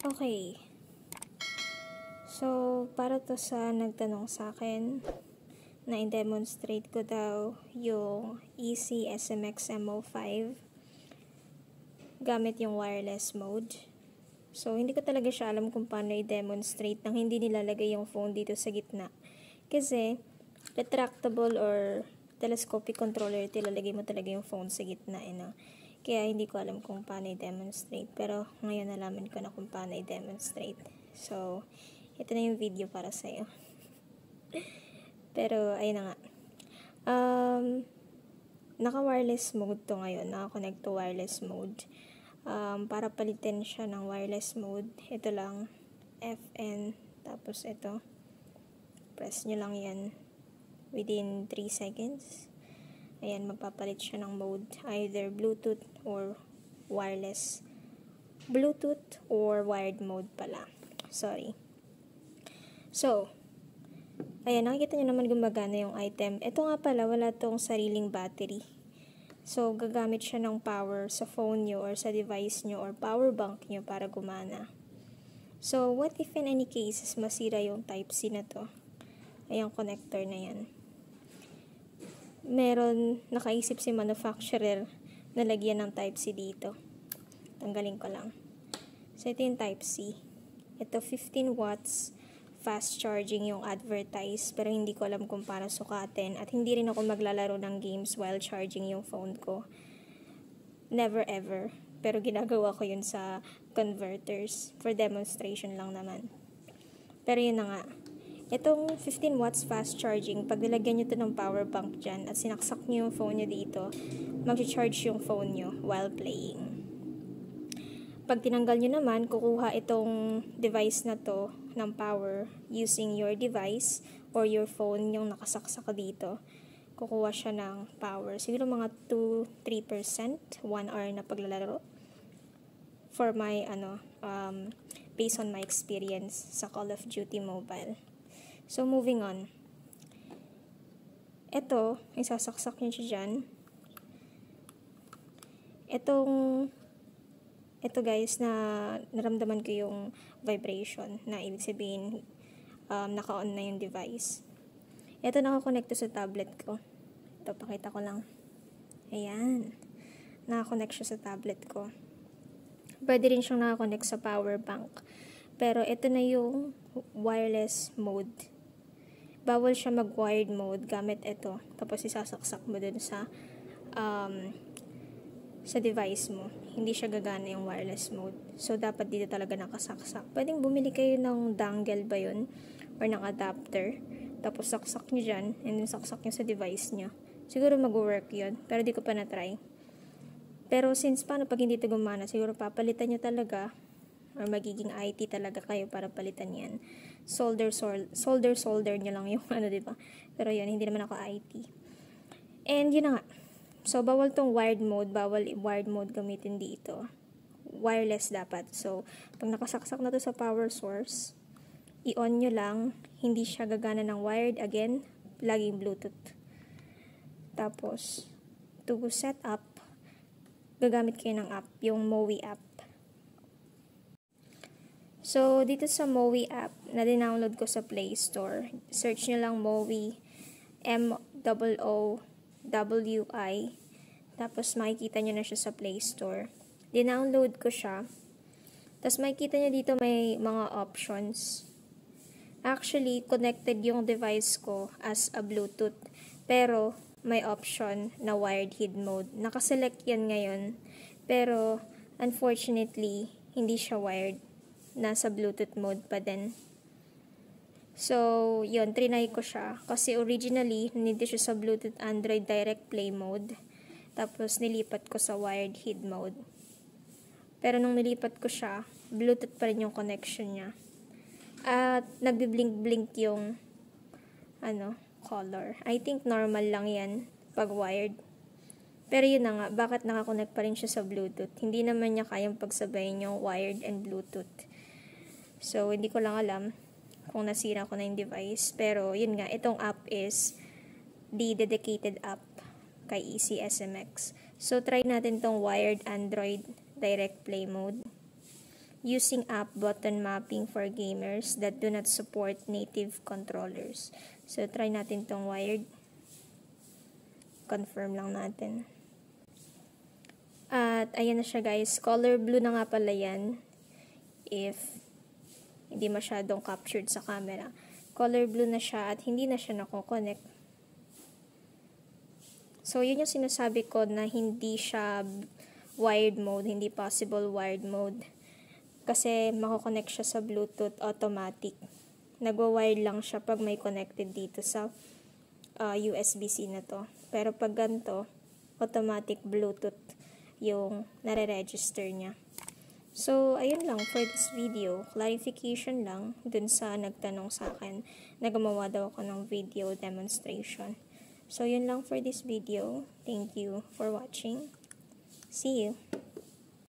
Okay. So, para to sa nagtanong sa akin na i-demonstrate ko daw yung Easy SMX MO5 gamit yung wireless mode. So, hindi ko talaga siya alam kung paano i-demonstrate nang hindi nilalagay yung phone dito sa gitna. Kasi, retractable or telescopic controller, tilalagay mo talaga yung phone sa gitna. Kaya hindi ko alam kung paano i-demonstrate. Pero ngayon nalaman ko na kung paano i-demonstrate. So, ito na yung video para sa'yo. Pero, ayun na nga. Naka-wireless mode to ngayon. Naka-connect to wireless mode. Para palitin siya ng wireless mode, ito lang, FN, tapos ito. Press nyo lang yan within 3 seconds. Ayan, magpapalit siya ng mode. Either Bluetooth or wireless. Bluetooth or wired mode pala. Sorry. So, ayan, nakikita nyo naman gumagana yung item. Ito nga pala, wala tong sariling battery. So, gagamit siya ng power sa phone nyo or sa device nyo or power bank nyo para gumana. So, what if in any cases masira yung Type-C na to? Ayang connector na yan. Meron, nakaisip si manufacturer na lagyan ng Type-C dito. Tanggalin ko lang. So, ito yung Type-C. Ito, 15 watts fast charging yung advertise, pero hindi ko alam kung paano sukatin. At hindi rin ako maglalaro ng games while charging yung phone ko. Never ever. Pero ginagawa ko yun sa converters. For demonstration lang naman. Pero yun na nga. Itong 15 watts fast charging, pag nilagyan nyo to ng power bank dyan at sinaksak nyo yung phone nyo dito, mag-charge yung phone nyo while playing. Pag tinanggal nyo naman, kukuha itong device na to ng power using your device or your phone yung nakasaksak dito. Kukuha siya ng power. Siguro mga 2-3%, 1 hour na paglalaro. For my, based on my experience sa Call of Duty Mobile. So, moving on. Ito, isasaksak nyo siya dyan. Ito guys, na naramdaman ko yung vibration na ibig sabihin naka-on na yung device. Ito nakakonect sa tablet ko. Ito, pakita ko lang. Ayan. Nakakonect siya sa tablet ko. Pwede rin siyang nakakonect sa power bank. Pero ito na yung wireless mode. Bawal siya mag-wired mode gamit ito. Tapos isasaksak mo dun sa device mo. Hindi siya gagana yung wireless mode. So, dapat dito talaga nakasaksak. Pwedeng bumili kayo ng dongle ba yun? Or ng adapter. Tapos, saksak nyo dyan. And then, saksak nyo sa device nyo. Siguro mag-work yun. Pero di ko pa na-try. Pero, since paano pag hindi ito gumana, siguro papalitan nyo talaga. Or magiging IT talaga kayo para palitan yan. Solder nyo lang yung diba? Pero yun, hindi naman ako IT. And yun na nga. So, bawal tong wired mode. Bawal wired mode gamitin dito. Wireless dapat. So, pag nakasaksak na to sa power source, i-on nyo lang. Hindi siya gagana ng wired. Again, laging Bluetooth. Tapos, to set up, gagamit kayo ng app. Yung MOWI app. So, dito sa MOWI app, na-download ko sa Play Store. Search nyo lang MOWI, MOOWI. Tapos, makikita nyo na siya sa Play Store. Dinownload ko siya. Tapos, makikita nyo dito may mga options. Actually, connected yung device ko as a Bluetooth. Pero, may option na wired head mode. Nakaselect yan ngayon. Pero, unfortunately, hindi siya wired. Nasa Bluetooth mode pa din. So, yun, trinay ko siya. Kasi originally, nandito siya sa Bluetooth Android Direct Play mode. Tapos, nilipat ko sa wired head mode. Pero nung nilipat ko siya, Bluetooth pa rin yung connection niya. At, nagbi-blink-blink yung, color. I think normal lang yan, pag wired. Pero yun na nga, bakit nakakonect pa rin siya sa Bluetooth? Hindi naman niya kayang pagsabayin yung wired and Bluetooth. So, hindi ko lang alam kung nasira ko na yung device. Pero, yun nga, itong app is the dedicated app kay Easy SMX. So, try natin tong wired Android Direct Play mode. using app button mapping for gamers that do not support native controllers. So, try natin tong wired. Confirm lang natin. At, ayan na siya guys. Color blue na nga pala yan. If hindi masyadong captured sa camera. Color blue na siya at hindi na siya nako-connect. So, yun yung sinasabi ko na hindi siya wired mode, hindi possible wired mode. Kasi mako-connect siya sa Bluetooth automatic. Nagwa-wired lang siya pag may connected dito sa USB-C na to. Pero pag ganito, automatic Bluetooth yung nare-register niya. So, ayun lang for this video. Clarification lang dun sa nagtanong sa akin na gumawa daw ako ng video demonstration. So, yun lang for this video. Thank you for watching. See you!